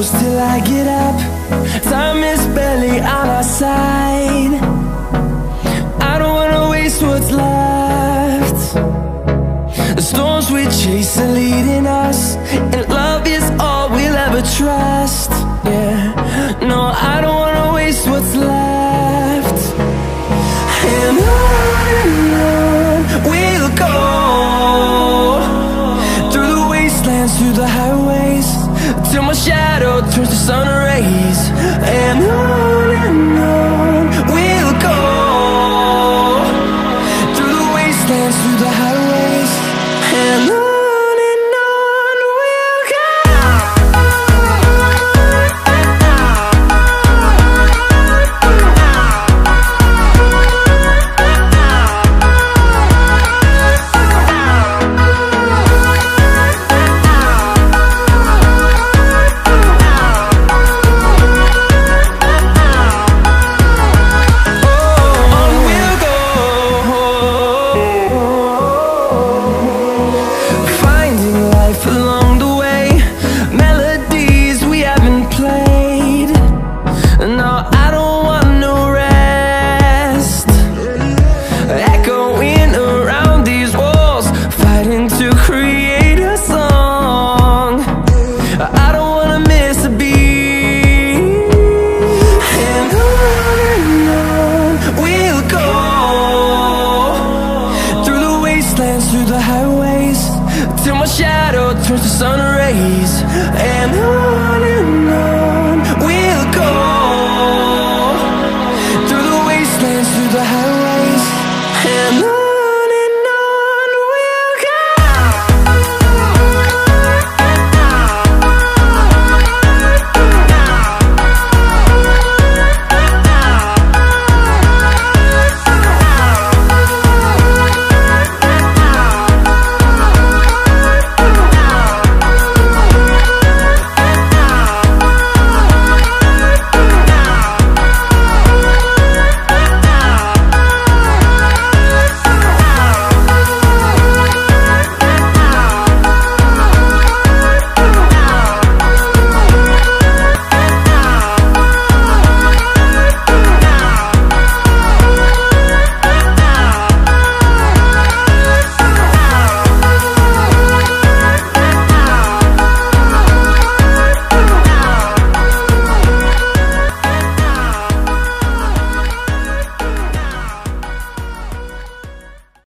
close till I get up. Time is barely on our side. I don't wanna waste what's left. The storms we chase are leading us, and love is all we'll ever trust. Yeah, no, I don't wanna waste what's left. And on we'll go, through the wastelands, through the highways, till my shadow turns to sun rays. And on we'll go, through the wastelands, through the highways, and on we'll go. Through the highways, till my shadow turns to sun rays.